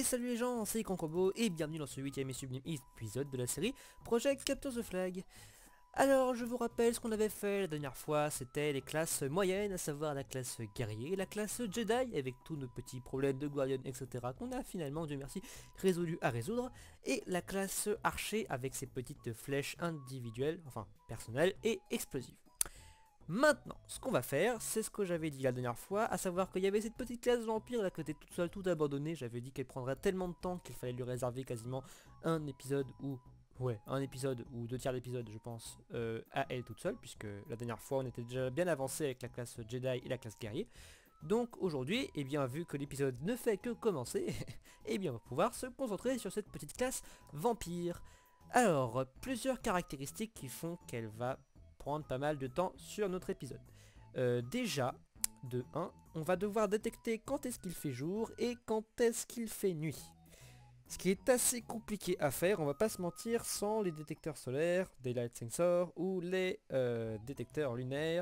salut les gens, c'est Concombo et bienvenue dans ce 8ème et sublime épisode de la série Project Capture the Flag. Alors je vous rappelle ce qu'on avait fait la dernière fois, c'était les classes moyennes, à savoir la classe guerrier, la classe Jedi avec tous nos petits problèmes de Guardian etc qu'on a finalement, Dieu merci, résolu à résoudre, et la classe archer avec ses petites flèches individuelles, enfin personnelles et explosives. Maintenant, ce qu'on va faire, c'est ce que j'avais dit la dernière fois, à savoir qu'il y avait cette petite classe vampire là qui était toute seule, tout abandonnée. J'avais dit qu'elle prendrait tellement de temps qu'il fallait lui réserver quasiment un épisode ou... Ouais, un épisode ou 2 tiers d'épisode je pense à elle toute seule, puisque la dernière fois on était déjà bien avancé avec la classe Jedi et la classe guerrier. Donc aujourd'hui, eh bien vu que l'épisode ne fait que commencer, eh bien on va pouvoir se concentrer sur cette petite classe vampire. Alors, plusieurs caractéristiques qui font qu'elle va prendre pas mal de temps sur notre épisode. Déjà, de 1, on va devoir détecter quand est-ce qu'il fait jour et quand est-ce qu'il fait nuit. Ce qui est assez compliqué à faire, on va pas se mentir, sans les détecteurs solaires, Daylight Sensor ou les détecteurs lunaires,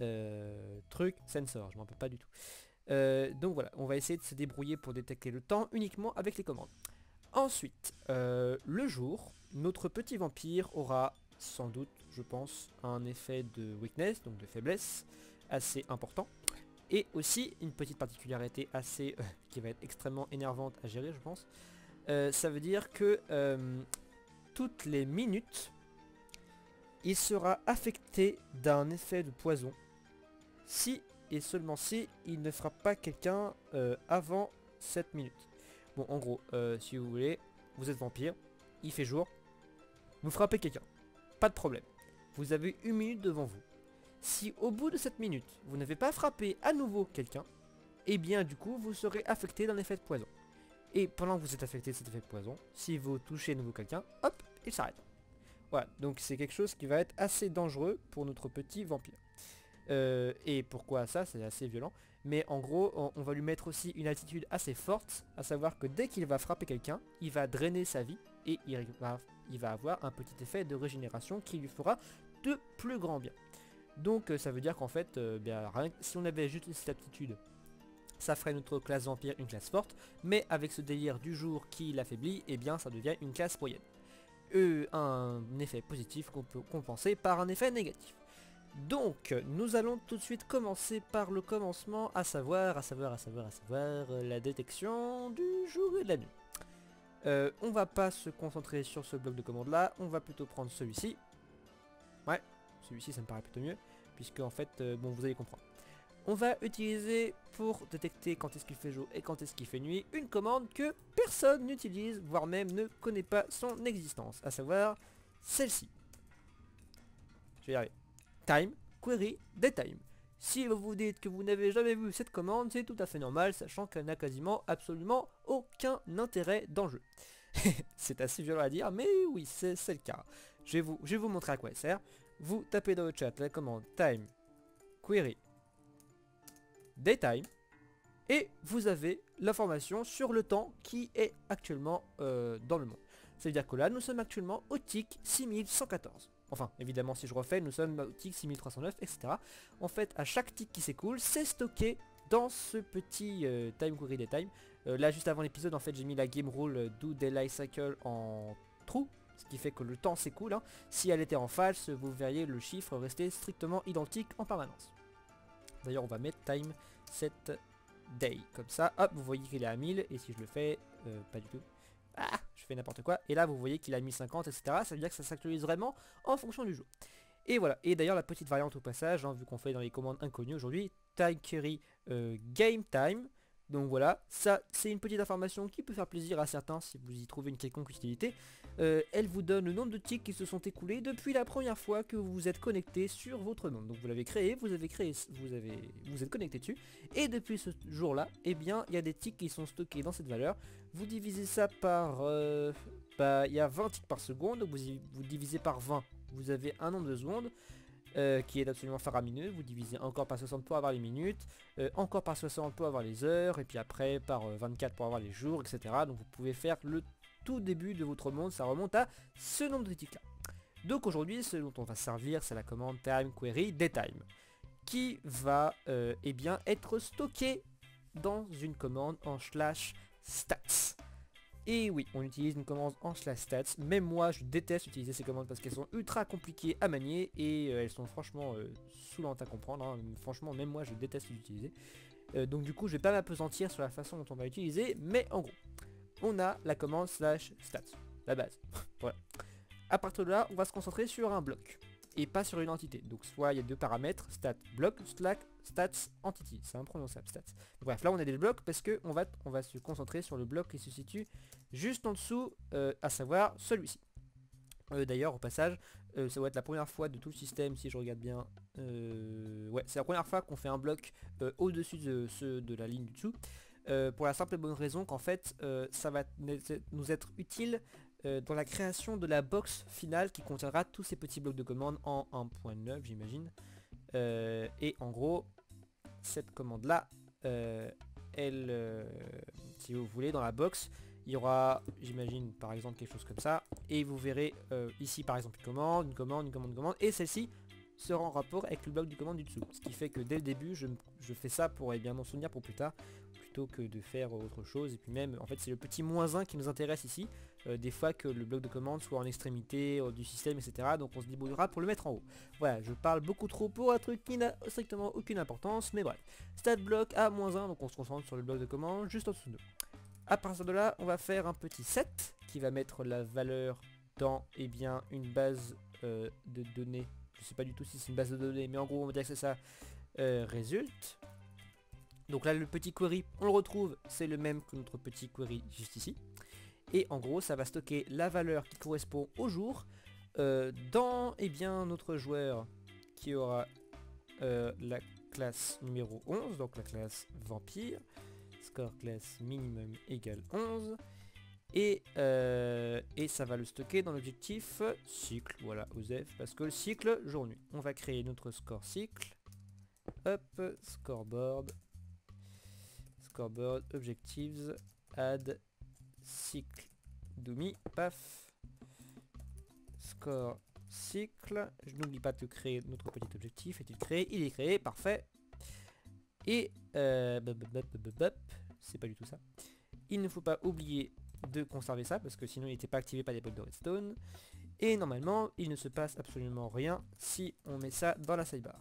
truc sensor, je m'en rappelle pas du tout. Donc voilà, on va essayer de se débrouiller pour détecter le temps uniquement avec les commandes. Ensuite, le jour, notre petit vampire aura sans doute, je pense, un effet de weakness, donc de faiblesse, assez important. Et aussi, une petite particularité assez qui va être extrêmement énervante à gérer, je pense. Ça veut dire que toutes les minutes, il sera affecté d'un effet de poison. Si et seulement si il ne frappe pas quelqu'un avant 7 minutes. Bon, en gros, si vous voulez, vous êtes vampire, il fait jour, vous frappez quelqu'un. Pas de problème. Vous avez 1 minute devant vous. Si au bout de cette minute, vous n'avez pas frappé à nouveau quelqu'un, eh bien du coup, vous serez affecté d'un effet de poison. Et pendant que vous êtes affecté de cet effet de poison, si vous touchez à nouveau quelqu'un, hop, il s'arrête. Voilà, donc c'est quelque chose qui va être assez dangereux pour notre petit vampire. Et pourquoi ça? C'est assez violent. Mais en gros, on va lui mettre aussi une attitude assez forte, à savoir que dès qu'il va frapper quelqu'un, il va drainer sa vie et il va avoir un petit effet de régénération qui lui fera de plus grand bien. Donc ça veut dire qu'en fait, si on avait juste cette attitude, ça ferait notre classe vampire une classe forte, mais avec ce délire du jour qui l'affaiblit, eh bien ça devient une classe moyenne. Un effet positif qu'on peut compenser par un effet négatif. Donc, nous allons tout de suite commencer par le commencement, à savoir la détection du jour et de la nuit. On va pas se concentrer sur ce bloc de commande là, on va plutôt prendre celui-ci. Ouais, celui-ci ça me paraît plutôt mieux, puisque en fait, bon vous allez comprendre. On va utiliser pour détecter quand est-ce qu'il fait jour et quand est-ce qu'il fait nuit, une commande que personne n'utilise, voire même ne connaît pas son existence, à savoir celle-ci. Je vais y arriver. Time, query, daytime. Si vous vous dites que vous n'avez jamais vu cette commande, c'est tout à fait normal, sachant qu'elle n'a quasiment absolument aucun intérêt dans le jeu. C'est assez violent à dire, mais oui, c'est le cas. Je vais vous montrer à quoi elle sert. Vous tapez dans le chat la commande time, query, daytime, et vous avez l'information sur le temps qui est actuellement dans le monde. Ça veut dire que là, nous sommes actuellement au tick 6114. Enfin, évidemment, si je refais, nous sommes au tick 6309, etc. En fait, à chaque tick qui s'écoule, c'est stocké dans ce petit time query daytime. Là, juste avant l'épisode, en fait, j'ai mis la game rule do daylight cycle en true, ce qui fait que le temps s'écoule. Hein. Si elle était en false, vous verriez le chiffre rester strictement identique en permanence. D'ailleurs, on va mettre time set day, comme ça, hop, vous voyez qu'il est à 1000, et si je le fais, pas du tout. Ah, je fais n'importe quoi. Et là, vous voyez qu'il a 1050, etc. Ça veut dire que ça s'actualise vraiment en fonction du jour. Et voilà. Et d'ailleurs, la petite variante au passage, hein, vu qu'on fait dans les commandes inconnues aujourd'hui, time query game time. Donc voilà, ça c'est une petite information qui peut faire plaisir à certains si vous y trouvez une quelconque utilité. Elle vous donne le nombre de ticks qui se sont écoulés depuis la première fois que vous vous êtes connecté sur votre monde. Donc vous l'avez créé, vous êtes connecté dessus, et depuis ce jour-là, eh bien il y a des ticks qui sont stockés dans cette valeur. Vous divisez ça par... il y a 20 ticks par seconde, donc vous divisez par 20, vous avez un nombre de secondes. Qui est absolument faramineux. Vous divisez encore par 60 pour avoir les minutes, encore par 60 pour avoir les heures, et puis après par 24 pour avoir les jours, etc. Donc vous pouvez faire le tout début de votre monde, ça remonte à ce nombre de ticks là. Donc aujourd'hui, ce dont on va servir, c'est la commande time query daytime, qui va eh bien être stocké dans une commande en /stats. Et oui, on utilise une commande en /stats. Même moi, je déteste utiliser ces commandes parce qu'elles sont ultra compliquées à manier et elles sont franchement saoulantes à comprendre. Hein. Franchement, même moi, je déteste les utiliser. Donc du coup, je vais pas m'appesantir sur la façon dont on va utiliser, mais en gros, on a la commande /stats, la base. Voilà. À partir de là, on va se concentrer sur un bloc et pas sur une entité. Donc soit il y a deux paramètres, stat bloc, stats entity, c'est imprononçable stats. Donc, bref, là on a des blocs parce que on va se concentrer sur le bloc qui se situe juste en dessous, à savoir celui-ci. D'ailleurs au passage, ça va être la première fois de tout le système si je regarde bien. Ouais, c'est la première fois qu'on fait un bloc au-dessus de ceux de la ligne du dessous. Pour la simple et bonne raison qu'en fait ça va nous être utile dans la création de la box finale qui contiendra tous ces petits blocs de commande en 1.9 j'imagine. Et en gros, cette commande là, si vous voulez, dans la box, il y aura, j'imagine, par exemple quelque chose comme ça. Et vous verrez ici par exemple une commande, et celle-ci sera en rapport avec le bloc du commande du dessous. Ce qui fait que dès le début, je fais ça pour bien m'en souvenir pour plus tard, plutôt que de faire autre chose. Et puis même, en fait, c'est le petit -1 qui nous intéresse ici. Des fois que le bloc de commande soit en extrémité du système, etc. Donc on se débrouillera pour le mettre en haut. Voilà, je parle beaucoup trop pour un truc qui n'a strictement aucune importance, mais bref. Stat bloc à -1, donc on se concentre sur le bloc de commande juste en dessous de nous. À partir de là, on va faire un petit set qui va mettre la valeur dans une base de données. Je sais pas du tout si c'est une base de données, mais en gros on va dire que c'est ça. Result. Donc là le petit query, on le retrouve, c'est le même que notre petit query juste ici. Et en gros ça va stocker la valeur qui correspond au jour dans notre joueur qui aura la classe numéro 11, donc la classe vampire, score class minimum égale 11. Et ça va le stocker dans l'objectif cycle, voilà, OSEF, parce que le cycle jour-nuit. On va créer notre score cycle, hop, scoreboard, objectives, add, cycle, domi, paf, score cycle. Je n'oublie pas de créer notre petit objectif. Est-il créé? Il est créé, parfait. Et c'est pas du tout ça. Il ne faut pas oublier de conserver ça parce que sinon il n'était pas activé par les blocs de redstone. Et normalement il ne se passe absolument rien si on met ça dans la sidebar.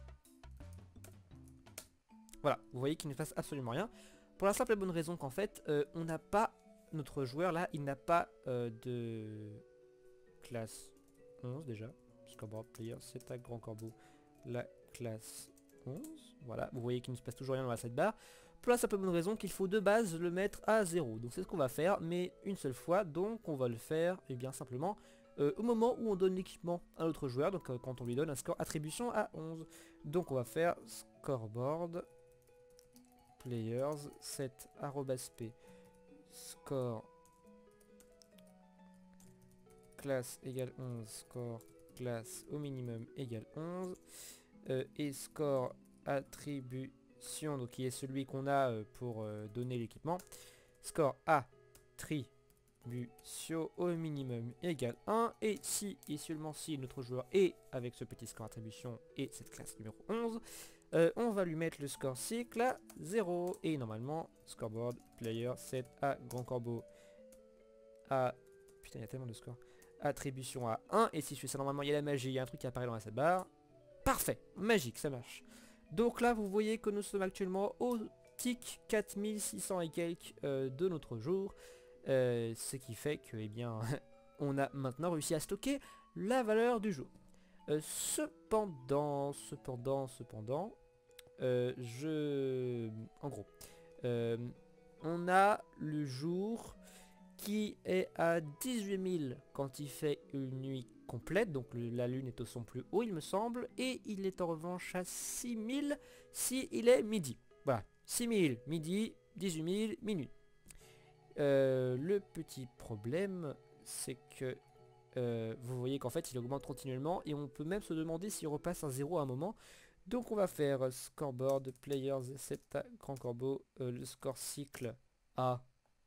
Voilà, vous voyez qu'il ne se passe absolument rien. Pour la simple et bonne raison qu'en fait on n'a pas, notre joueur là, il n'a pas de classe 11 déjà. Scoreboard player, c'est un grand corbeau. La classe 11. Voilà, vous voyez qu'il ne se passe toujours rien dans la sidebar. Pour la simple bonne raison qu'il faut de base le mettre à 0. Donc c'est ce qu'on va faire, mais une seule fois. Donc on va le faire simplement au moment où on donne l'équipement à notre joueur. Donc quand on lui donne un score attribution à 11. Donc on va faire scoreboard players set @p score classe égale 11 score classe au minimum égale 11 et score attribution, donc qui est celui qu'on a pour donner l'équipement, score attribution au minimum égale 1, et si et seulement si notre joueur est avec ce petit score attribution et cette classe numéro 11, on va lui mettre le score cycle à 0, et normalement scoreboard player set à grand corbeau à, putain il y a tellement de scores, attribution à 1, et si je fais ça normalement il y a la magie, il y a un truc qui apparaît dans la sidebar. Parfait, magique, ça marche. Donc là vous voyez que nous sommes actuellement au tick 4600 et quelques de notre jour, ce qui fait que on a maintenant réussi à stocker la valeur du jour. Cependant, en gros, on a le jour qui est à 18 000 quand il fait une nuit complète, donc la lune est au son plus haut il me semble, et il est en revanche à 6 000 si il est midi. Voilà, 6 000 midi, 18 000 minuit. Le petit problème c'est que vous voyez qu'en fait il augmente continuellement et on peut même se demander s'il repasse à 0 à un moment. Donc on va faire scoreboard players set à grand corbeau, le score cycle à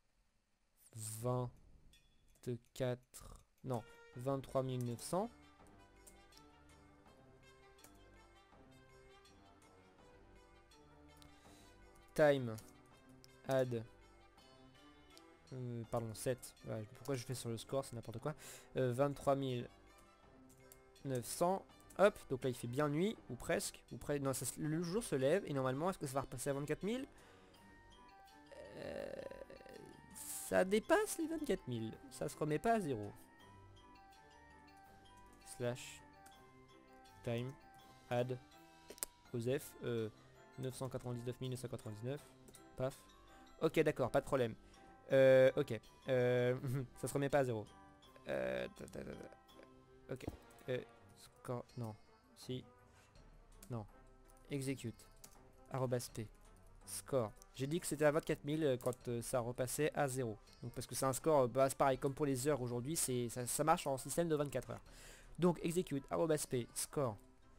23 900. Time add pardon, 7. Ouais, pourquoi je fais sur le score, c'est n'importe quoi. 23 900. Hop, donc là il fait bien nuit, ou presque. Non, le jour se lève, et normalement, est-ce que ça va repasser à 24 000? Ça dépasse les 24 000. Ça se remet pas à 0. Slash time add Osef 999 999. Paf. Ok, d'accord, pas de problème. Ok. Ça se remet pas à 0. Ok. Score. Non. Si. Non. Execute. Arrobas P. Score. J'ai dit que c'était à 24 000 quand ça repassait à 0. Donc parce que c'est un score, c'est pareil, comme pour les heures aujourd'hui, ça marche en système de 24 heures. Donc execute. Arrobas P. Score.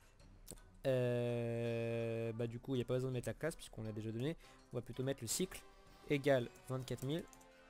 Bah du coup il n'y a pas besoin de mettre la classe puisqu'on l'a déjà donné. On va plutôt mettre le cycle égale 24 000.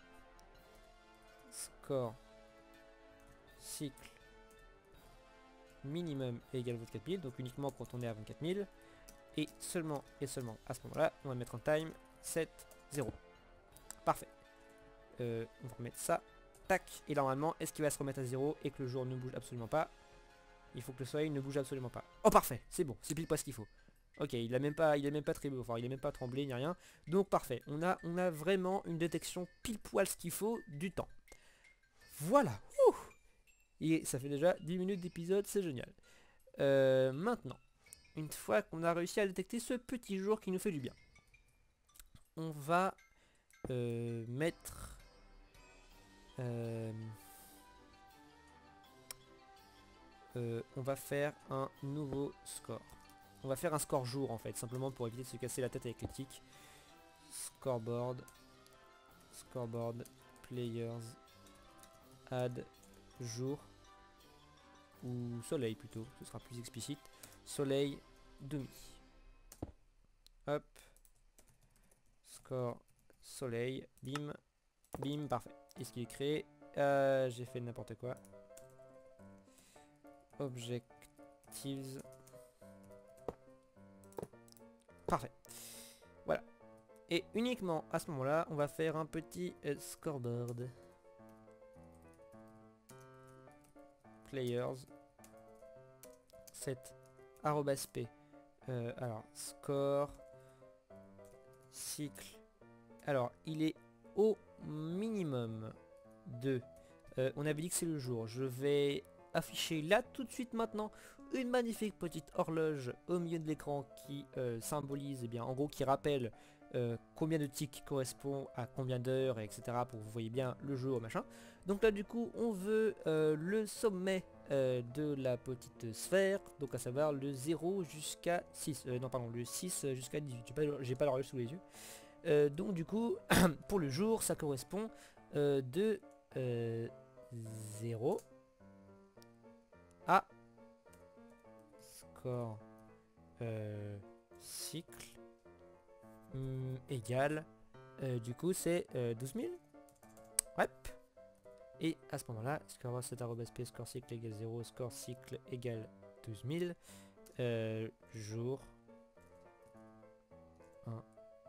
Score cycle minimum égale 24 000, donc uniquement quand on est à 24 000. Et seulement à ce moment là on va mettre un time 7 0. Parfait. On va remettre ça. Tac. Et normalement est-ce qu'il va se remettre à 0 et que le jour ne bouge absolument pas? Il faut que le soleil ne bouge absolument pas. Oh parfait, c'est bon, c'est pile poil ce qu'il faut. Ok, il a même pas enfin il a même pas tremblé ni rien. Donc parfait, on a vraiment une détection pile poil ce qu'il faut du temps. Voilà. Ouh. Et ça fait déjà 10 minutes d'épisode, c'est génial. Maintenant, une fois qu'on a réussi à détecter ce petit jour qui nous fait du bien, on va mettre on va faire un nouveau score. On va faire un score jour en fait, simplement pour éviter de se casser la tête avec les tics. Scoreboard, players, add jour, ou soleil plutôt, ce sera plus explicite. Soleil demi. Hop. Score soleil, bim, bim, parfait. Est-ce qu'il est créé? J'ai fait n'importe quoi. Objectives. Parfait. Voilà. Et uniquement à ce moment-là, on va faire un petit scoreboard. Players. Set. Arrobas P. Alors, score. Cycle. Alors, il est au minimum de... on avait dit que c'est le jour. Je vais afficher là tout de suite maintenant une magnifique petite horloge au milieu de l'écran qui symbolise, eh bien, en gros, qui rappelle combien de ticks correspond à combien d'heures, etc. pour que vous voyez bien le jour, machin. Donc là, du coup, on veut le sommet de la petite sphère, donc à savoir le 0 jusqu'à 6. Non, pardon, le 6 jusqu'à 18. J'ai pas l'horloge sous les yeux. Donc du coup, pour le jour, ça correspond de 0 à score cycle égale, du coup c'est 12 000. Ouais. Et à ce moment-là, score set arrobas p score cycle égale 0, score cycle égale 12 000, jour 1.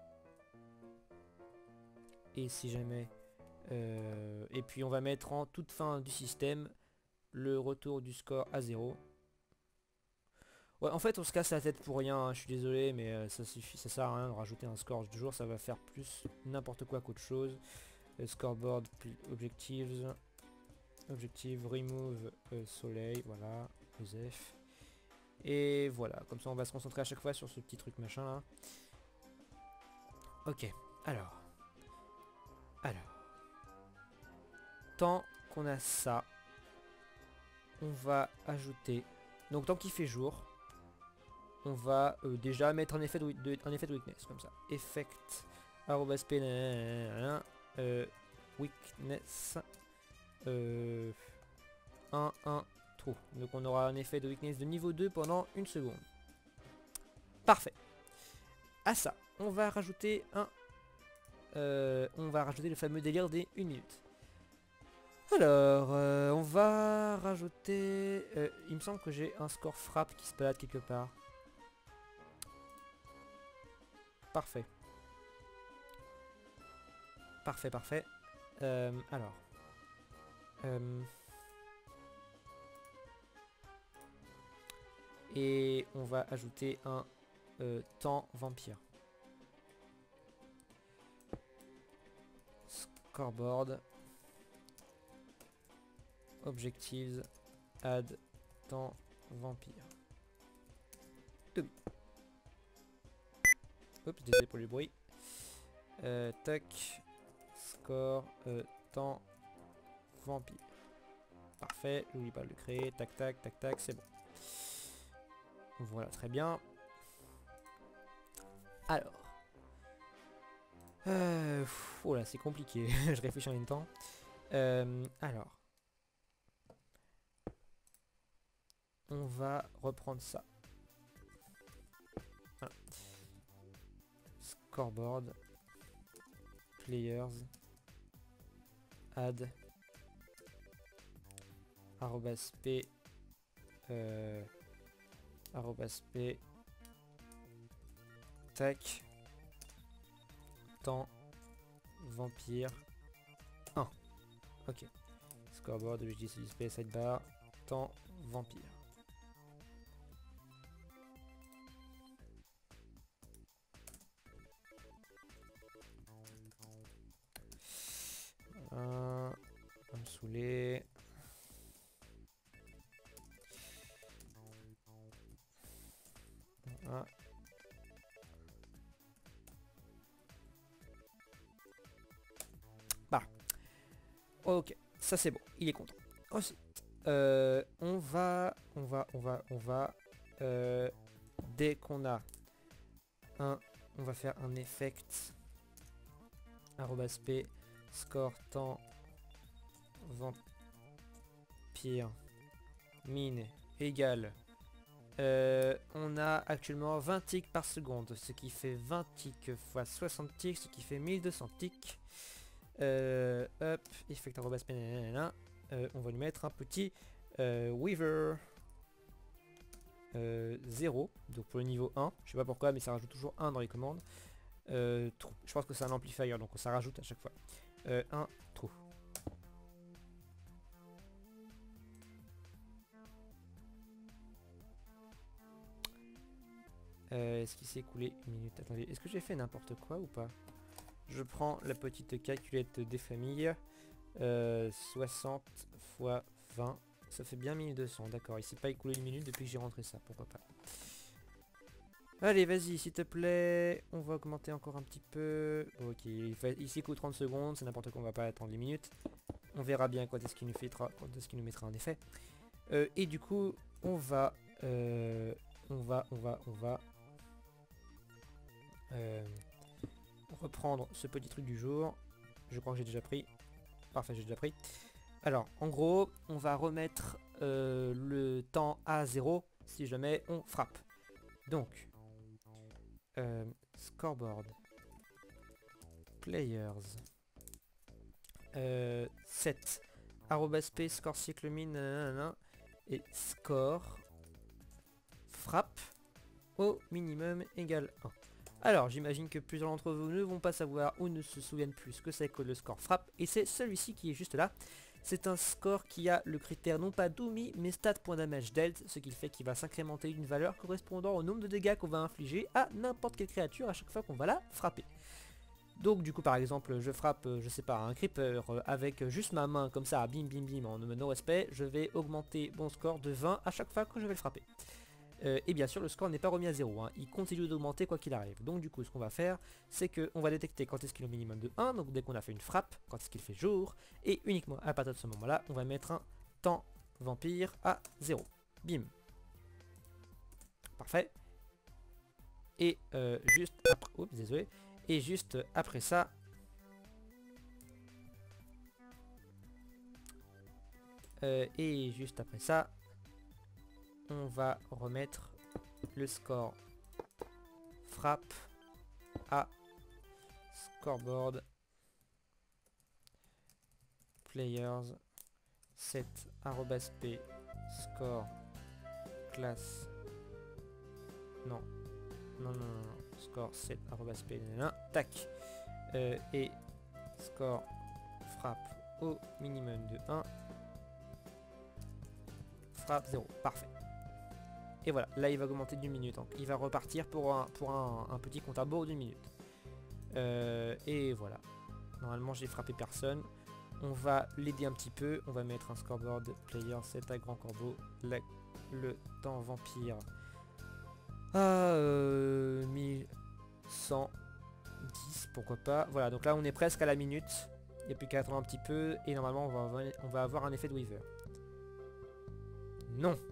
Et si jamais... et puis on va mettre en toute fin du système le retour du score à 0. Ouais, en fait on se casse la tête pour rien, hein, je suis désolé, mais ça suffit, ça sert à rien de rajouter un score du jour, ça va faire plus n'importe quoi qu'autre chose. Scoreboard, objectives, objective, remove soleil, voilà, Joseph. Et voilà, comme ça on va se concentrer à chaque fois sur ce petit truc machin là. Ok, alors, tant qu'on a ça, on va ajouter, donc tant qu'il fait jour, on va déjà mettre un effet de weakness comme ça. Effect arrobas p weakness 1 1 true. Donc on aura un effet de weakness de niveau 2 pendant 1 seconde. Parfait. À ça, on va rajouter le fameux délire des 1 minute. Alors, on va rajouter... il me semble que j'ai un score frappe qui se balade quelque part. Parfait. Parfait. Alors. Et on va ajouter un temps vampire. Scoreboard. Objectives. Add temps vampire. Oups, désolé pour le bruit. Tac. Score. Temps vampire. Parfait, n'oublie pas de le créer. Tac, tac, tac, tac, c'est bon. Voilà, très bien. Alors. Oh là, c'est compliqué. Je réfléchis en même temps. Alors. On va reprendre ça. Voilà. Scoreboard. Players. Add. Arrobas p. Arrobas p. Tac. Temps. Vampire. 1. Ok. Scoreboard, objectif display, sidebar. Temps. Vampire. Un me saouler. Un. Bah. Ok, ça c'est bon, il est content. Ensuite, on va, dès qu'on a un, on va faire un effect arrobas p score temps vampire mine égale. On a actuellement 20 ticks par seconde, ce qui fait 20 ticks fois 60 ticks, ce qui fait 1200 ticks. Hop, effect arrobas p, on va lui mettre un petit Weaver 0, donc pour le niveau 1, je sais pas pourquoi mais ça rajoute toujours 1 dans les commandes. Je pense que c'est un amplifier donc ça rajoute à chaque fois. 1 trou. Est-ce qu'il s'est écoulé une minute? Attendez, est-ce que j'ai fait n'importe quoi ou pas? Je prends la petite calculette des familles. 60 fois 20, ça fait bien 1200, d'accord. Il s'est pas écoulé une minute depuis que j'ai rentré ça, pourquoi pas. Allez, vas-y, s'il te plaît. On va augmenter encore un petit peu. Ok, il s'écoule 30 secondes, c'est n'importe quoi, on va pas attendre les minutes. On verra bien quand est-ce qu'il nous mettra en effet. Et du coup, on va reprendre ce petit truc du jour. Je crois que j'ai déjà pris. Parfait, j'ai déjà pris. Alors, en gros, on va remettre le temps à 0 si jamais on frappe. Donc, scoreboard, players, set, arrobas p, score cycle mine, nanana, et score, frappe, au minimum égale 1. Alors, j'imagine que plusieurs d'entre vous ne vont pas savoir ou ne se souviennent plus ce que c'est que le score frappe, et c'est celui-ci qui est juste là. C'est un score qui a le critère non pas d'oumi mais stat.damage dealt, ce qui fait qu'il va s'incrémenter d'une valeur correspondant au nombre de dégâts qu'on va infliger à n'importe quelle créature à chaque fois qu'on va la frapper. Donc du coup par exemple je frappe, je sais pas, un creeper avec juste ma main comme ça, bim bim bim en no respect, je vais augmenter mon score de 20 à chaque fois que je vais le frapper. Et bien sûr le score n'est pas remis à 0, hein. Il continue d'augmenter quoi qu'il arrive. Donc du coup ce qu'on va faire c'est qu'on va détecter quand est-ce qu'il est au minimum de 1, donc dès qu'on a fait une frappe, quand est-ce qu'il fait jour, et uniquement à partir de ce moment là on va mettre un temps vampire à 0. Bim. Parfait. Et juste après... Oups, désolé. Et juste après ça... on va remettre le score frappe à scoreboard players set arrobas p score class non score set arrobas p tac et score frappe au minimum de 1. Frappe 0. Parfait. Et voilà, là il va augmenter d'une minute. Donc il va repartir pour un petit compte à rebours d'une minute. Et voilà. Normalement j'ai frappé personne. On va l'aider un petit peu. On va mettre un scoreboard player 7 à grand corbeau. Le temps vampire à 1110, pourquoi pas. Voilà, donc là on est presque à la minute. Il n'y a plus qu'à attendre un petit peu. Et normalement on va avoir un effet de Weaver. Non.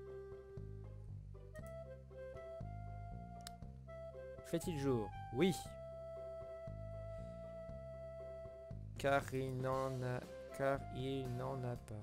Fait-il jour? Oui. Car il n'en a pas.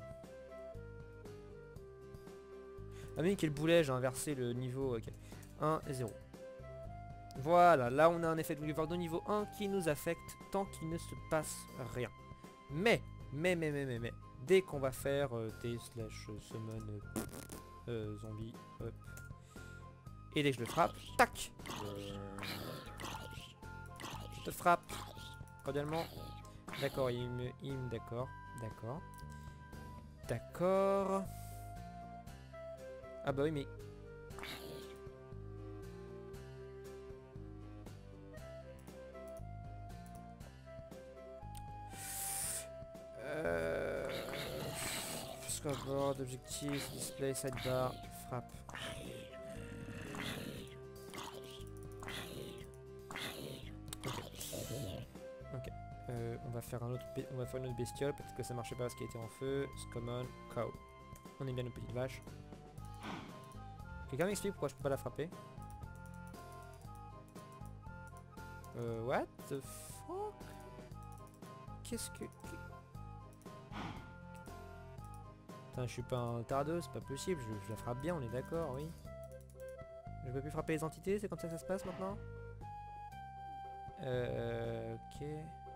Ah mais quel boulet, j'ai inversé le niveau. Ok. 1 et 0. Voilà, là on a un effet de Weaver de niveau 1 qui nous affecte tant qu'il ne se passe rien. Mais, dès qu'on va faire T/summon zombie, hop. Et dès que je le frappe, tac, je te frappe, cordialement. D'accord, d'accord. Ah bah oui, mais... Scoreboard, objectif, display, sidebar, frappe. Ok. On va faire une autre bestiole, peut-être que ça marchait pas parce qu'il était en feu. Common, cow. On aime bien nos petites vaches. Quelqu'un m'explique pourquoi je peux pas la frapper? What the fuck? Qu'est-ce que... Putain, je suis pas un tardeux, c'est pas possible, je la frappe bien, on est d'accord, oui. Je peux plus frapper les entités, c'est comme ça que ça se passe maintenant? Ok.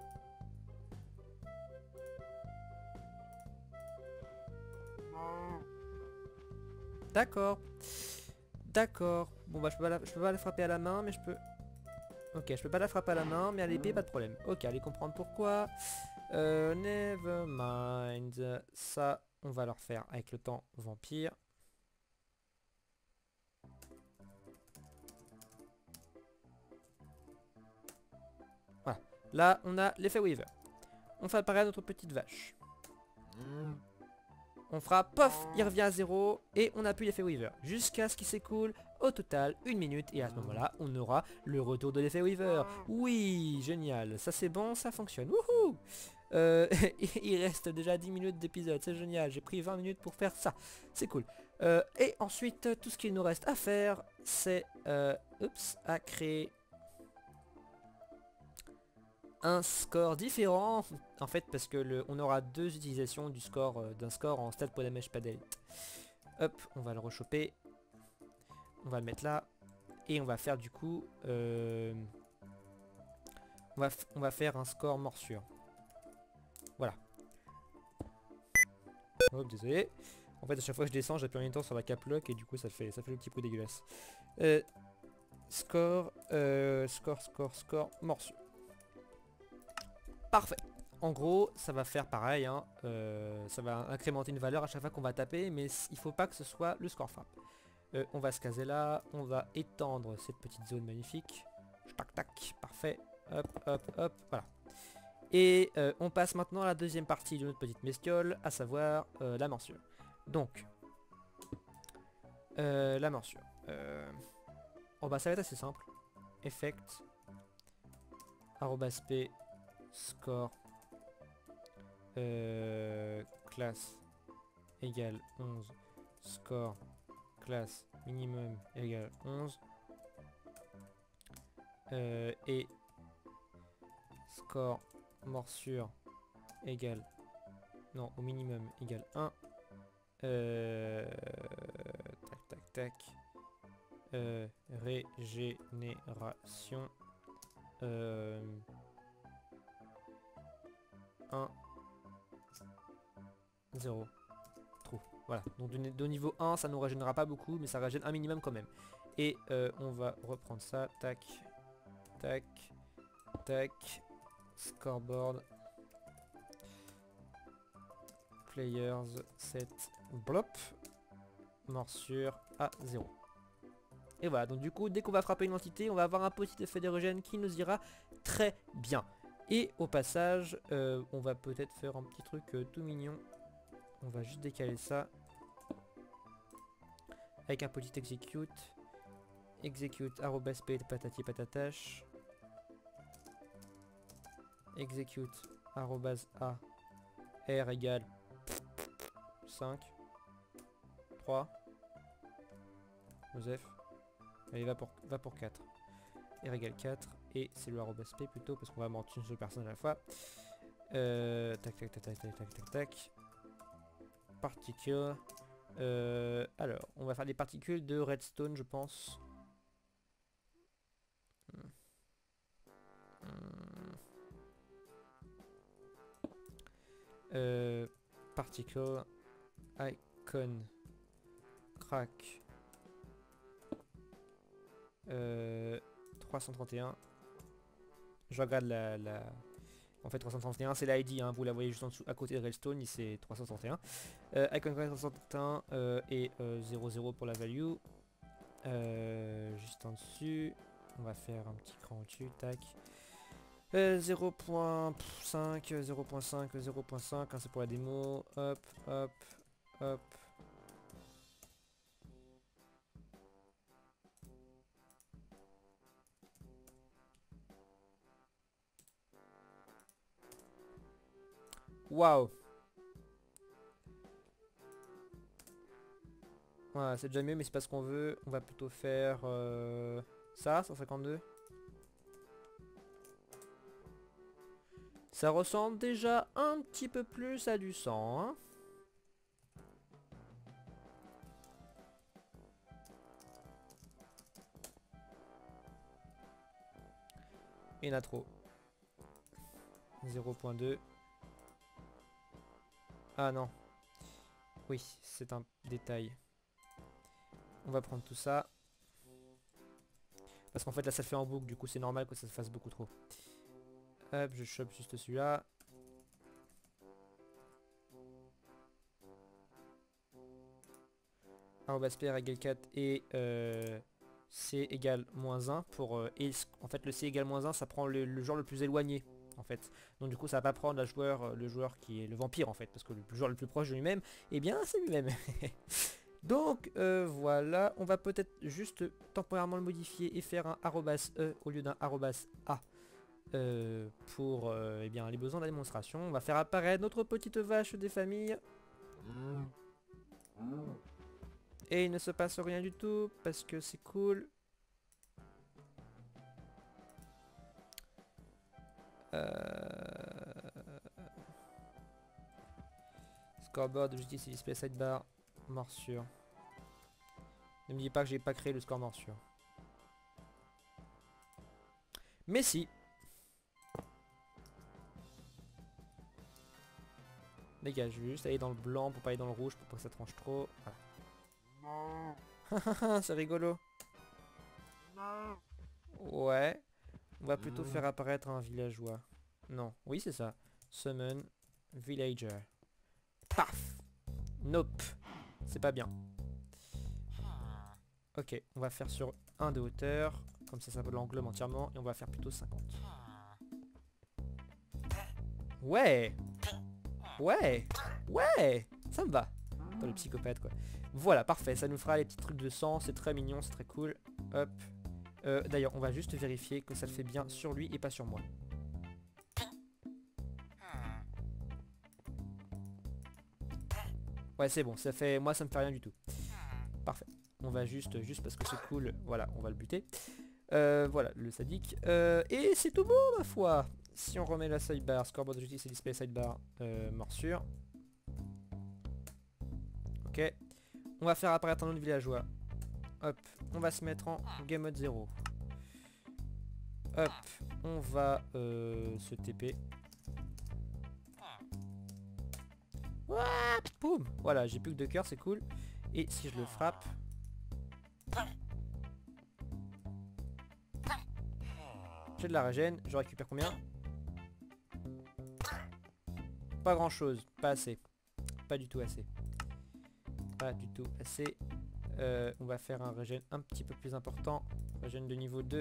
D'accord. D'accord. Bon bah je peux pas la frapper à la main, mais je peux... Ok, je peux pas la frapper à la main, mais à l'épée, pas de problème. Ok, allez comprendre pourquoi. Never mind. Ça, on va leur faire avec le temps vampire. Voilà. Là, on a l'effet Weaver. On fait apparaître notre petite vache. On fera pof, il revient à 0 et on n'a plus l'effet Weaver. Jusqu'à ce qu'il s'écoule au total 1 minute et à ce moment-là, on aura le retour de l'effet Weaver. Oui, génial. Ça c'est bon, ça fonctionne. Wouhou. Il reste déjà 10 minutes d'épisode, c'est génial. J'ai pris 20 minutes pour faire ça. C'est cool. Et ensuite, tout ce qu'il nous reste à faire, c'est à créer un score différent en fait parce que on aura deux utilisations du score d'un score en stat damage paddle. Hop, on va le rechoper, on va le mettre là et on va faire du coup on va faire un score morsure. Voilà. Hop, désolé. En fait à chaque fois que je descends j'appuie en même temps sur la cap lock et du coup ça fait le petit coup dégueulasse. Score morsure. Parfait. En gros, ça va faire pareil, hein, ça va incrémenter une valeur à chaque fois qu'on va taper, mais il faut pas que ce soit le score frappe. On va se caser là, on va étendre cette petite zone magnifique. Tac tac, parfait. Hop, hop, hop, voilà. Et on passe maintenant à la deuxième partie de notre petite bestiole, à savoir la morsure. Donc, la morsure. Oh bah ça va être assez simple. Effect, @p, score classe égale 11, score classe minimum égale 11 et score morsure égale non au minimum égale 1 tac tac tac régénération 1 0 trou. Voilà, donc de niveau 1 ça nous régénérera pas beaucoup mais ça régène un minimum quand même. Et on va reprendre ça, tac tac tac, scoreboard players set blop morsure à 0. Et voilà, donc du coup dès qu'on va frapper une entité, on va avoir un petit effet d'érogène qui nous ira très bien. Et au passage, on va peut-être faire un petit truc tout mignon. On va juste décaler ça. Avec un petit execute. Execute arrobas p patati patatache. Execute arrobas a r égale 5 3 Joseph. Allez, va pour 4. R égale 4 et c'est le arrobas p plutôt parce qu'on va mentir une seule personne à la fois. Tac tac tac tac tac tac tac tac. Particules. Alors, on va faire des particules de redstone, je pense. Particle icon crack 331. Je regarde en fait 331 c'est l'ID, hein, vous la voyez juste en dessous à côté de redstone, c'est 331. Icon crack 331 et 00 pour la value. Juste en dessus on va faire un petit cran au-dessus, tac. 0.5, 0.5, 0.5, hein, c'est pour la démo. Hop, hop, hop. Waouh. Voilà, c'est déjà mieux, mais c'est pas ce qu'on veut. On va plutôt faire ça, 152. Ça ressemble déjà un petit peu plus à du sang, hein. Il y en a trop. 0.2. Ah non. Oui, c'est un détail. On va prendre tout ça. Parce qu'en fait là ça le fait en boucle, du coup c'est normal que ça se fasse beaucoup trop. Hop, je chope juste celui-là. Arrobas p égale 4 et c égale -1 pour et en fait le c égale -1 ça prend le joueur le plus éloigné en fait. Donc du coup ça va pas prendre le joueur qui est le vampire en fait, parce que le joueur le plus proche de lui-même, eh bien c'est lui-même. Donc voilà, on va peut-être juste temporairement le modifier et faire un arrobas e au lieu d'un arrobas a. Pour eh bien, les besoins de la démonstration. On va faire apparaître notre petite vache des familles. Et il ne se passe rien du tout parce que c'est cool. Scoreboard, justice et display sidebar. Morsure. Ne me dis pas que j'ai pas créé le score morsure. Mais si. Les gars, je vais juste aller dans le blanc pour pas aller dans le rouge pour pas que ça tranche trop. Voilà. C'est rigolo. Ouais. On va plutôt faire apparaître un villageois. Non. Oui, c'est ça. Summon villager. Paf. Nope. C'est pas bien. Ok, on va faire sur 1 de hauteur. Comme ça l'englobe entièrement. Et on va faire plutôt 50. Ouais. Ouais. Ouais. Ça me va. Dans le psychopathe quoi. Voilà, parfait. Ça nous fera les petits trucs de sang. C'est très mignon, c'est très cool. Hop. D'ailleurs, on va juste vérifier que ça le fait bien sur lui et pas sur moi. Ouais, c'est bon. Ça fait... Moi, ça me fait rien du tout. Parfait. On va juste parce que c'est cool. Voilà, on va le buter. Voilà, le sadique. Et c'est tout bon, ma foi. Si on remet la sidebar, scoreboard de justice et display sidebar, morsure. Ok. On va faire apparaître un autre villageois. Hop. On va se mettre en game mode 0. Hop. On va se TP. Ouah, boum. Voilà, j'ai plus que 2 cœurs, c'est cool. Et si je le frappe... J'ai de la régène, je récupère combien? Pas grand chose, pas assez. pas du tout assez. Pas du tout assez. On va faire un régène un petit peu plus important. Régène de niveau 2.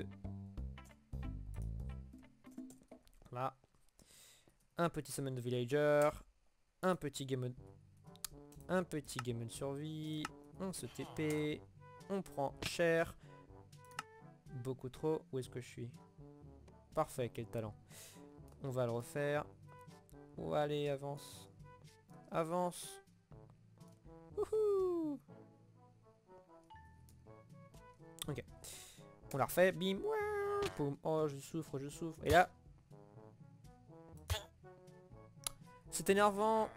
Voilà. Un petit summon de villager. Un petit game mode. Un petit game mode survie. On se TP. On prend cher. Beaucoup trop. Où est-ce que je suis? Parfait, quel talent. On va le refaire. Oh, allez, avance. Avance. Wouhou. Ok. On la refait. Bim. Poum. Oh, je souffre, je souffre. Et là. C'est énervant.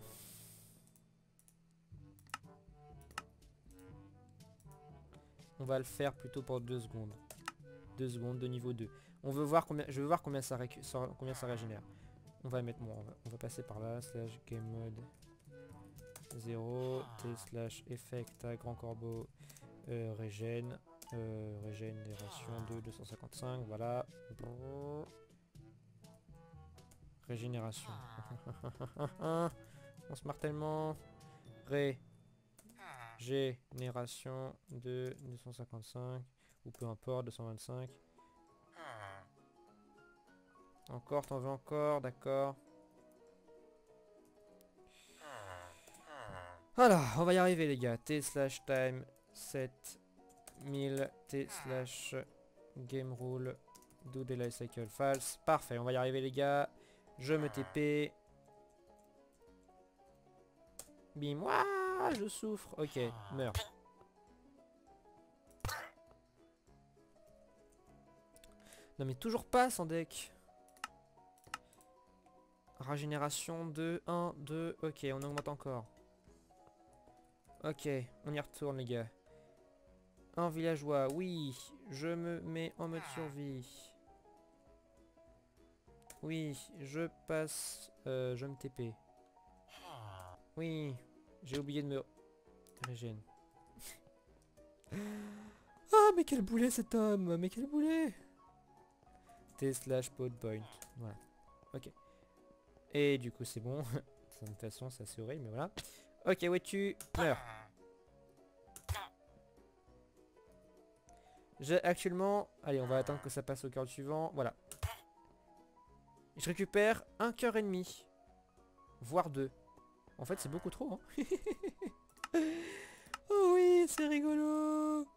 On va le faire plutôt pour 2 secondes. 2 secondes de niveau 2. On veut voir combien, je veux voir combien ça régénère. On va mettre on va passer par là, slash game mode 0, t slash effect à grand corbeau, régène, régénération de 255, voilà. Régénération. On se marre tellement. Génération de 255 ou peu importe 225. Encore, t'en veux encore, d'accord. Voilà, on va y arriver les gars. T slash time 7000 T slash game rule do delay cycle false. Parfait, on va y arriver les gars. Je me TP. Bim, ouah, je souffre. Ok, meurs. Non mais toujours pas sans deck. Régénération 2, 1, 2. Ok, on augmente encore. Ok, on y retourne les gars. Un villageois, oui. Je me mets en mode survie. Oui, je passe. Je me TP. Oui, j'ai oublié de me régène. Ah, mais quel boulet cet homme. Mais quel boulet. T slash pod point. Voilà. Ok. Et du coup c'est bon. De toute façon c'est assez horrible mais voilà. Ok, ouais tu meurs. J'ai actuellement... Allez, on va attendre que ça passe au cœur suivant. Voilà. Je récupère un cœur et demi. Voire 2. En fait c'est beaucoup trop hein. Oh oui, c'est rigolo.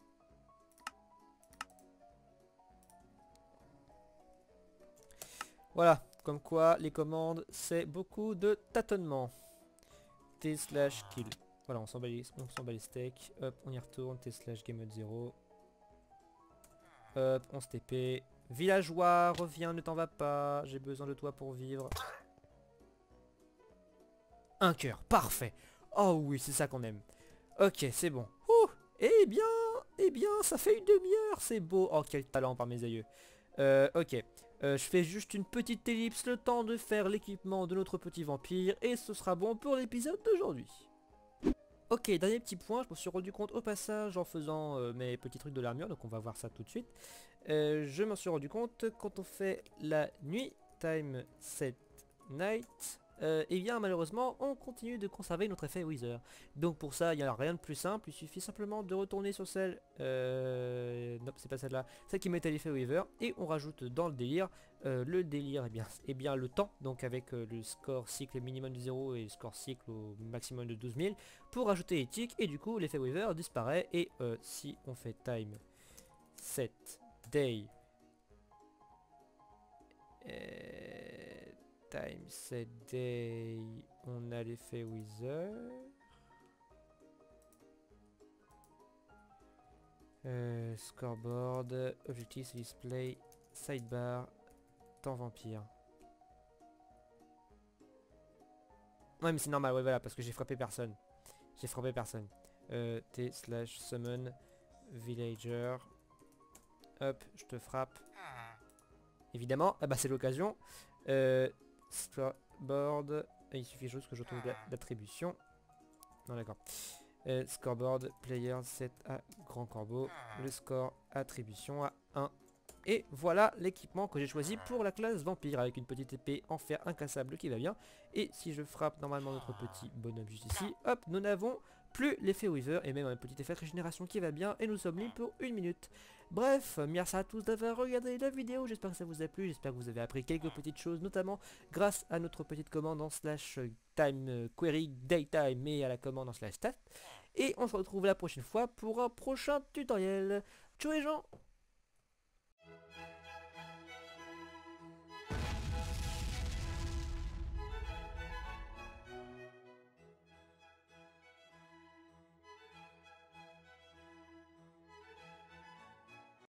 Voilà. Comme quoi, les commandes, c'est beaucoup de tâtonnement. T slash kill. Voilà, on s'en bat les steaks. Hop, on y retourne. T slash game mode 0. Hop, on se TP. Villageois, reviens, ne t'en va pas. J'ai besoin de toi pour vivre. Un cœur, parfait. Oh oui, c'est ça qu'on aime. Ok, c'est bon. Ouh, eh bien, ça fait une demi-heure. C'est beau. Oh, quel talent par mes aïeux. Ok. Je fais juste une petite ellipse, le temps de faire l'équipement de notre petit vampire, et ce sera bon pour l'épisode d'aujourd'hui. Ok, dernier petit point, je me suis rendu compte au passage en faisant mes petits trucs de l'armure, donc on va voir ça tout de suite. Je m'en suis rendu compte quand on fait la nuit, time set night, et bien malheureusement on continue de conserver notre effet Wither. Donc pour ça il n'y a rien de plus simple, il suffit simplement de retourner sur celle, non c'est pas celle-là, celle qui mettait l'effet Wither, et on rajoute dans le délire, eh bien le temps, donc avec le score cycle minimum de 0 et le score cycle au maximum de 12 000, pour ajouter les ticks, et du coup l'effet Wither disparaît, et si on fait time set day time set day, on a l'effet Wither. Scoreboard, objectif display, sidebar, temps vampire. Ouais mais c'est normal, ouais voilà, parce que j'ai frappé personne. J'ai frappé personne. T slash summon villager. Hop, je te frappe. Évidemment, ah bah c'est l'occasion. Scoreboard, il suffit juste que je trouve l'attribution. Non d'accord. Scoreboard, player set à grand corbeau. Le score attribution à 1. Et voilà l'équipement que j'ai choisi pour la classe vampire, avec une petite épée en fer incassable qui va bien. Et si je frappe normalement notre petit bonhomme juste ici, hop, nous n'avons plus l'effet Weaver et même un petit effet de régénération qui va bien. Et nous sommes libres pour 1 minute. Bref, merci à tous d'avoir regardé la vidéo, j'espère que ça vous a plu, j'espère que vous avez appris quelques petites choses, notamment grâce à notre petite commande en slash time query daytime et à la commande en slash stat. Et on se retrouve la prochaine fois pour un prochain tutoriel. Ciao les gens!